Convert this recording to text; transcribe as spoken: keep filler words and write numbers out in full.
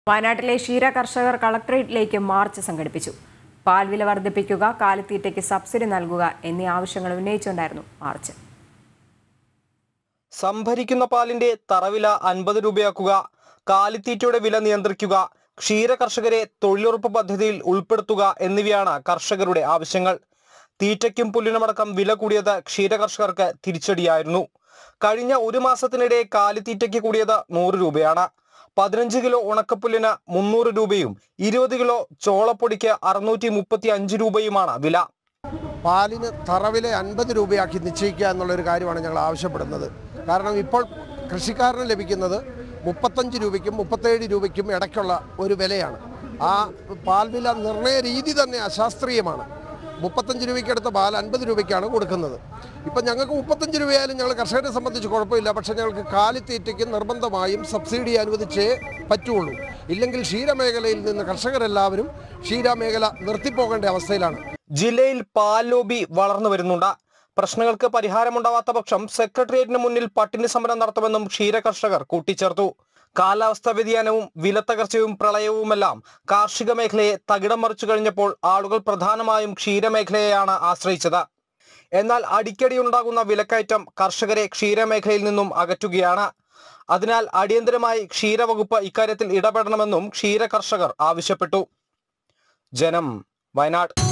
വയനാട്ടിലെ ക്ഷീര കർഷകർ കളക്ടറേറ്റിലേക്ക് മാർച്ച് സംഘടിപ്പിച്ചു. പാൽവില വർദ്ധിപ്പിക്കുക, കാലിത്തീറ്റയ്ക്ക് സബ്സിഡി നൽകുക എന്നീ ആവശ്യങ്ങൾ ഉന്നയിച്ചുകൊണ്ടായിരുന്നു മാർച്ച്. സംഭരിക്കുന്ന പാലിന്റെ തറവില അൻപത് രൂപയാക്കുക, കാലിത്തീറ്റയുടെ വില നിയന്ത്രിക്കുക, ക്ഷീര കർഷകരെ തൊഴിലുറപ്പ് പദ്ധതിയിൽ ഉൾപ്പെടുത്തുക എന്നിവയാണ് കർഷകരുടെ ആവശ്യങ്ങൾ. തീറ്റയ്ക്കും പുല്ലിനുമടക്കം വില കൂടിയത് ക്ഷീര കർഷകർക്ക് തിരിച്ചടിയായിരുന്നു. കഴിഞ്ഞ ഒരു മാസത്തിനിടെ കാലിത്തീറ്റയ്ക്ക് കൂടിയത് നൂറ് രൂപയാണ്. പതിനഞ്ച് കിലോ ഉണക്കപ്പുല്ലിന് മുന്നൂറ് രൂപയും ഇരുപത് കിലോ ചോളപ്പൊടിക്ക് അറുന്നൂറ്റി മുപ്പത്തി അഞ്ച് രൂപയുമാണ് വില. പാലിന് തറവില അൻപത് രൂപയാക്കി നിശ്ചയിക്കുക എന്നുള്ളൊരു കാര്യമാണ് ഞങ്ങൾ ആവശ്യപ്പെടുന്നത്. കാരണം ഇപ്പോൾ കൃഷിക്കാരന് ലഭിക്കുന്നത് മുപ്പത്തഞ്ച് രൂപയ്ക്കും മുപ്പത്തേഴ് രൂപയ്ക്കും ഇടയ്ക്കുള്ള ഒരു വിലയാണ്. ആ പാൽവില നിർണയ രീതി തന്നെ അശാസ്ത്രീയമാണ്. മുപ്പത്തഞ്ച് രൂപയ്ക്ക് പാൽ അൻപത് രൂപയ്ക്കാണ് കൊടുക്കുന്നത്. ഇപ്പം ഞങ്ങൾക്ക് മുപ്പത്തഞ്ച് രൂപയായാലും ഞങ്ങൾ കർഷകരെ സംബന്ധിച്ച് കുഴപ്പമില്ല. പക്ഷേ ഞങ്ങൾക്ക് കാലിത്തീറ്റയ്ക്ക് നിർബന്ധമായും സബ്സിഡി അനുവദിച്ചേ പറ്റുള്ളൂ. ഇല്ലെങ്കിൽ ക്ഷീരമേഖലയിൽ നിന്ന് കർഷകരെല്ലാവരും ക്ഷീരമേഖല നിർത്തിപ്പോകേണ്ട അവസ്ഥയിലാണ്. ജില്ലയിൽ പാൽ ലോബി വളർന്നു വരുന്നുണ്ട്. പ്രശ്നങ്ങൾക്ക് പരിഹാരമുണ്ടാവാത്ത പക്ഷം സെക്രട്ടേറിയറ്റിന് മുന്നിൽ പട്ടിണി സമരം നടത്തുമെന്നും ക്ഷീര കർഷകർ കൂട്ടിച്ചേർത്തു. കാലാവസ്ഥാ വ്യതിയാനവും വിലത്തകർച്ചയും പ്രളയവുമെല്ലാം കാർഷിക മേഖലയെ തകിടം മറിച്ചു കഴിഞ്ഞപ്പോൾ ആളുകൾ പ്രധാനമായും ക്ഷീരമേഖലയെയാണ് ആശ്രയിച്ചത്. എന്നാൽ അടിക്കടി ഉണ്ടാകുന്ന വിലക്കയറ്റം കർഷകരെ ക്ഷീരമേഖലയിൽ നിന്നും അകറ്റുകയാണ്. അതിനാൽ അടിയന്തരമായി ക്ഷീരവകുപ്പ് ഇക്കാര്യത്തിൽ ഇടപെടണമെന്നും ക്ഷീര കർഷകർ ആവശ്യപ്പെട്ടു. ജനം, വയനാട്.